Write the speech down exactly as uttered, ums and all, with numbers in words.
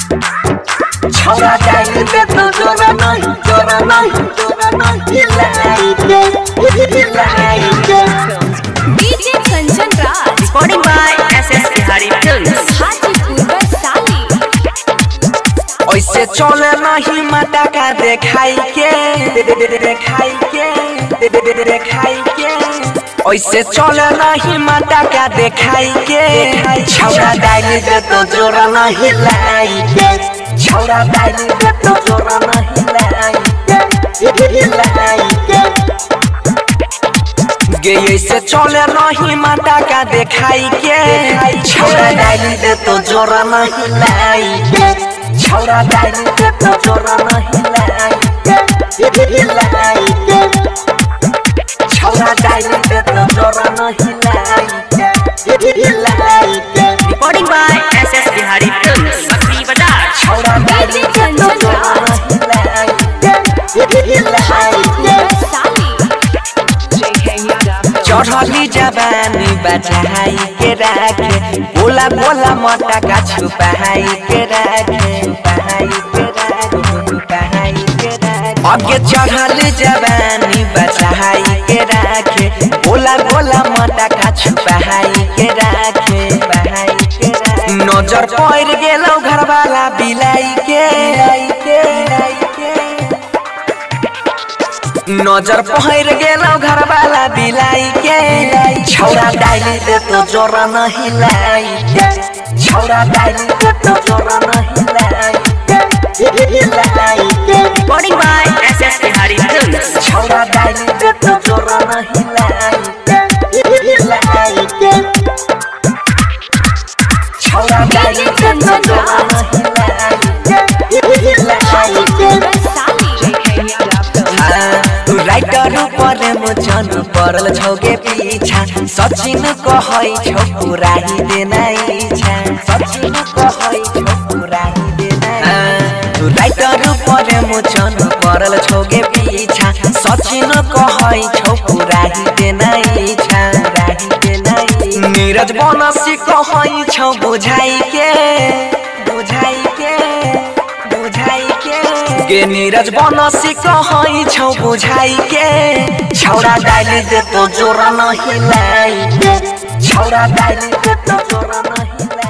छौरा डाली दे तो जोरा नहीं जोरा नहीं जोरा नहीं हिलाइके हिलाइके DJ Kanchan Raj recording by SS Bihari films Hajipur Vaishali. ऐसे चले नहीं माता का देखाई के देखाई के देखाई के ऐसे चले नहीं माता का देखाई के छौरा डाली दे तो जोरा नहीं हिलाइके छौरा डाली दे तो जोरा नहीं हिलाइके हिलाइके गे ऐसे चले नहीं माता का देखाई के छौरा डाली दे तो जोरा नहीं हिलाइके छौरा डाली दे तो जोरा नहीं हिलाइके हिलाइके छौरा डाली दे तो जोरा नहीं हिलाइके हिलाइके recording by SS Bihari films Bakri Bazar. छौरा डाली दे तो जोरा नहीं हिलाइके हिलाइके चढ़ली जवानी बचाई के राखे बोला बोला मटा का छुपाई के राखे छुपाई के राखे छुपाई के राखे आगे चढ़ल जवानी बचाई के राखे बोला बोला मटा का छुपाई के राखे छुपाई के राखे नजर पड़ गेलौ घर वाला बिलाई के के नजर पहर गेलौ घर वाला बिलाई के छौरा डाली दे तो जोरा नहीं हिलाइके छौरा डाली दे तो जोरा नहीं हिलाइके हिलाइके recording by SS Bihari films छौरा डाली दे तो जोरा नहीं हिलाइके हिलाइके छौरा डाली दे तो जोरा नहीं हिलाइके हिलाइके राइटर पर मुझन पड़ल छौके पीछा सचिन कहै छौ पूरा ही देना इच्छा सचिन कहै छौ पूरा ही देना राइटर पर मुझन पड़ल छौके पीछा सचिन कहै छौ पूरा ही देना इच्छा पूरा ही देना नीरज बनसी कहै छौ बुझाई के बुझाई के बुझाई के गे नीरज बनसी कहै छौ बुझाई के छौरा डाली दे तो जोरा नहीं हिलाइके छौरा डाली दे तो जोरा नहीं हिलाइके।